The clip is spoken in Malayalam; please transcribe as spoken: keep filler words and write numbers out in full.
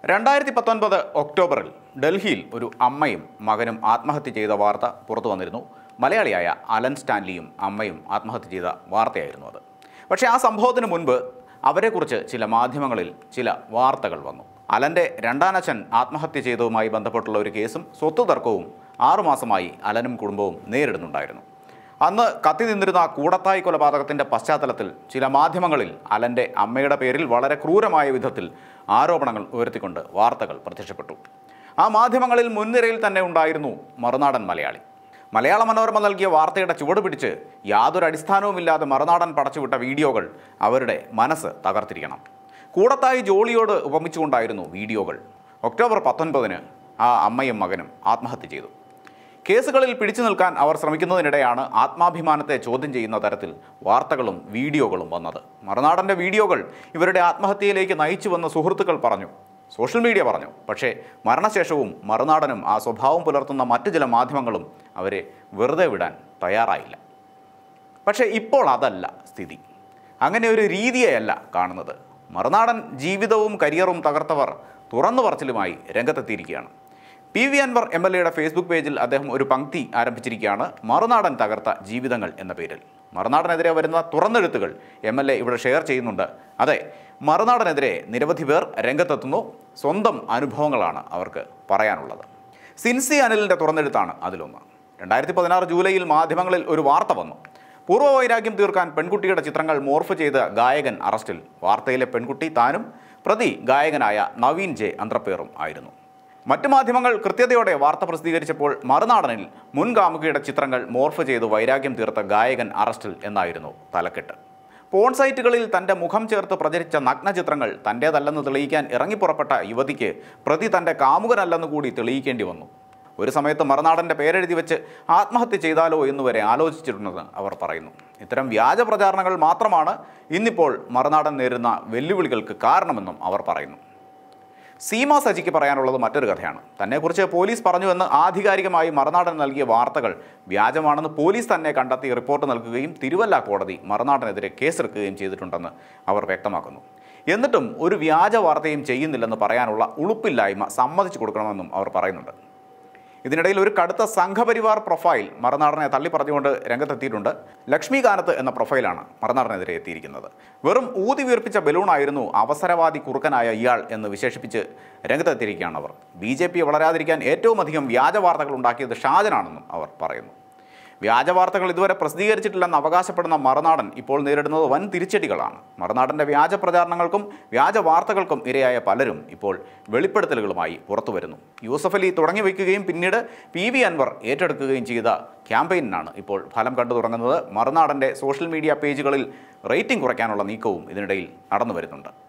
രണ്ടായിരത്തി പത്തൊൻപത് ഒക്ടോബറിൽ ഡൽഹിയിൽ ഒരു അമ്മയും മകനും ആത്മഹത്യ ചെയ്ത വാർത്ത പുറത്തു വന്നിരുന്നു. മലയാളിയായ അലൻ സ്റ്റാൻലിയും അമ്മയും ആത്മഹത്യ ചെയ്ത വാർത്തയായിരുന്നു അത്. പക്ഷേ ആ സംഭവത്തിന് മുൻപ് അവരെക്കുറിച്ച് ചില മാധ്യമങ്ങളിൽ ചില വാർത്തകൾ വന്നു. അലൻ്റെ രണ്ടാനച്ഛൻ ആത്മഹത്യ ചെയ്തതുമായി ബന്ധപ്പെട്ടുള്ള ഒരു കേസും സ്വത്ത് തർക്കവും ആറുമാസമായി അലനും കുടുംബവും നേരിടുന്നുണ്ടായിരുന്നു. അന്ന് കത്തി നിന്നിരുന്ന കൂടത്തായി കൊലപാതകത്തിൻ്റെ പശ്ചാത്തലത്തിൽ ചില മാധ്യമങ്ങളിൽ അലൻ്റെ അമ്മയുടെ പേരിൽ വളരെ ക്രൂരമായ വിധത്തിൽ ആരോപണങ്ങൾ ഉയർത്തിക്കൊണ്ട് വാർത്തകൾ പ്രത്യക്ഷപ്പെട്ടു. ആ മാധ്യമങ്ങളിൽ മുൻനിരയിൽ തന്നെ ഉണ്ടായിരുന്നു മറുനാടൻ മലയാളി. മലയാള മനോരമ നൽകിയ വാർത്തയുടെ ചുവട് പിടിച്ച് യാതൊരു അടിസ്ഥാനവുമില്ലാതെ മറുനാടൻ പടച്ചുവിട്ട വീഡിയോകൾ അവരുടെ മനസ്സ് തകർത്തിരിക്കണം. കൂടത്തായി ജോളിയോട് ഉപമിച്ചുകൊണ്ടായിരുന്നു വീഡിയോകൾ. ഒക്ടോബർ പത്തൊൻപതിന് ആ അമ്മയും മകനും ആത്മഹത്യ ചെയ്തു. കേസുകളിൽ പിടിച്ചു നിൽക്കാൻ അവർ ശ്രമിക്കുന്നതിനിടെയാണ് ആത്മാഭിമാനത്തെ ചോദ്യം ചെയ്യുന്ന തരത്തിൽ വാർത്തകളും വീഡിയോകളും വന്നത്. മറുനാടൻ്റെ വീഡിയോകൾ ഇവരുടെ ആത്മഹത്യയിലേക്ക് നയിച്ചുവെന്ന് സുഹൃത്തുക്കൾ പറഞ്ഞു, സോഷ്യൽ മീഡിയ പറഞ്ഞു. പക്ഷേ മരണശേഷവും മറുനാടനും ആ സ്വഭാവം പുലർത്തുന്ന മറ്റു ചില മാധ്യമങ്ങളും അവരെ വെറുതെ വിടാൻ തയ്യാറായില്ല. പക്ഷേ ഇപ്പോൾ അതല്ല സ്ഥിതി. അങ്ങനെ ഒരു രീതിയെയല്ല കാണുന്നത്. മറുനാടൻ ജീവിതവും കരിയറും തകർത്തവർ തുറന്നു പറച്ചിലുമായി രംഗത്തെത്തിയിരിക്കുകയാണ്. P V Anvar M L എയുടെ ഫേസ്ബുക്ക് പേജിൽ അദ്ദേഹം ഒരു പങ്ക്തി ആരംഭിച്ചിരിക്കുകയാണ്. മറുനാടൻ തകർത്ത ജീവിതങ്ങൾ എന്ന പേരിൽ മറുനാടനെതിരെ വരുന്ന തുറന്നെഴുത്തുകൾ എം എൽ എ ഇവിടെ ഷെയർ ചെയ്യുന്നുണ്ട്. അതെ, മറുനാടനെതിരെ നിരവധി പേർ രംഗത്തെത്തുന്നു. സ്വന്തം അനുഭവങ്ങളാണ് അവർക്ക് പറയാനുള്ളത്. സിൻസി അനിലിൻ്റെ തുറന്നെഴുത്താണ് അതിലൊന്ന്. രണ്ടായിരത്തി പതിനാറ് ജൂലൈയിൽ മാധ്യമങ്ങളിൽ ഒരു വാർത്ത വന്നു. പൂർവ്വവൈരാഗ്യം തീർക്കാൻ പെൺകുട്ടിയുടെ ചിത്രങ്ങൾ മോർഫ് ചെയ്ത ഗായകൻ അറസ്റ്റിൽ. വാർത്തയിലെ പെൺകുട്ടി താനും പ്രതി ഗായകനായ നവീൻ ജെ അന്ത്രപ്പേറും ആയിരുന്നു. മറ്റു മാധ്യമങ്ങൾ കൃത്യതയോടെ വാർത്ത പ്രസിദ്ധീകരിച്ചപ്പോൾ മറുനാടനിൽ മുൻ കാമുകിയുടെ ചിത്രങ്ങൾ മോർഫ് ചെയ്ത് വൈരാഗ്യം തീർത്ത ഗായകൻ അറസ്റ്റിൽ എന്നായിരുന്നു തലക്കെട്ട്. പോൺ സൈറ്റുകളിൽ തൻ്റെ മുഖം ചേർത്ത് പ്രചരിച്ച നഗ്നചിത്രങ്ങൾ തൻ്റേതല്ലെന്ന് തെളിയിക്കാൻ ഇറങ്ങിപ്പുറപ്പെട്ട യുവതിക്ക് പ്രതി തൻ്റെ കാമുകനല്ലെന്ന് കൂടി തെളിയിക്കേണ്ടി വന്നു. ഒരു സമയത്ത് മറുനാടൻ്റെ പേരെഴുതി വെച്ച് ആത്മഹത്യ ചെയ്താലോ എന്നുവരെ ആലോചിച്ചിട്ടുണ്ടെന്ന് അവർ പറയുന്നു. ഇത്തരം വ്യാജ പ്രചാരണങ്ങൾ മാത്രമാണ് ഇന്നിപ്പോൾ മറുനാടൻ നേരിടുന്ന വെല്ലുവിളികൾക്ക് കാരണമെന്നും അവർ പറയുന്നു. സീമ സജിക്ക് പറയാനുള്ളത് മറ്റൊരു കഥയാണ്. തന്നെക്കുറിച്ച് പോലീസ് പറഞ്ഞുവെന്ന് ആധികാരികമായി മറുനാടൻ നൽകിയ വാർത്തകൾ വ്യാജമാണെന്ന് പോലീസ് തന്നെ കണ്ടെത്തി റിപ്പോർട്ട് നൽകുകയും തിരുവല്ല കോടതി മറുനാടനെതിരെ കേസെടുക്കുകയും ചെയ്തിട്ടുണ്ടെന്ന് അവർ വ്യക്തമാക്കുന്നു. എന്നിട്ടും ഒരു വ്യാജ വാർത്തയും ചെയ്യുന്നില്ലെന്ന് പറയാനുള്ള ഉളുപ്പില്ലായ്മ സമ്മതിച്ചു കൊടുക്കണമെന്നും അവർ പറയുന്നുണ്ട്. ഇതിനിടയിൽ ഒരു കടുത്ത സംഘപരിവാർ പ്രൊഫൈൽ മറുനാടനെ തള്ളിപ്പറഞ്ഞുകൊണ്ട് രംഗത്തെത്തിയിട്ടുണ്ട്. ലക്ഷ്മികാനത്ത് എന്ന പ്രൊഫൈലാണ് മറുനാടനെതിരെ എത്തിയിരിക്കുന്നത്. വെറും ഊതി വീർപ്പിച്ച ബലൂണായിരുന്നു അവസരവാദി കുറുക്കനായ ഇയാൾ എന്ന് വിശേഷിപ്പിച്ച് രംഗത്തെത്തിയിരിക്കുകയാണ് അവർ. ബി ജെ പി വളരാതിരിക്കാൻ ഏറ്റവും അധികം വ്യാജ വാർത്തകൾ ഉണ്ടാക്കിയത് ഷാജനാണെന്നും അവർ പറയുന്നു. വ്യാജ വാർത്തകൾ ഇതുവരെ പ്രസിദ്ധീകരിച്ചിട്ടില്ലെന്ന് അവകാശപ്പെടുന്ന മറുനാടൻ ഇപ്പോൾ നേരിടുന്നത് വൻ തിരിച്ചടികളാണ്. മറുനാടൻ്റെ വ്യാജ പ്രചാരണങ്ങൾക്കും വ്യാജ വാർത്തകൾക്കും ഇരയായ പലരും ഇപ്പോൾ വെളിപ്പെടുത്തലുകളുമായി പുറത്തു വരുന്നു. യൂസഫ് അലി തുടങ്ങി വയ്ക്കുകയും പിന്നീട് പി വി അൻവർ ഏറ്റെടുക്കുകയും ചെയ്ത ക്യാമ്പയിനാണ് ഇപ്പോൾ ഫലം കണ്ടു തുടങ്ങുന്നത്. മറുനാടൻ്റെ സോഷ്യൽ മീഡിയ പേജുകളിൽ റേറ്റിംഗ് കുറയ്ക്കാനുള്ള നീക്കവും ഇതിനിടയിൽ നടന്നു വരുന്നുണ്ട്.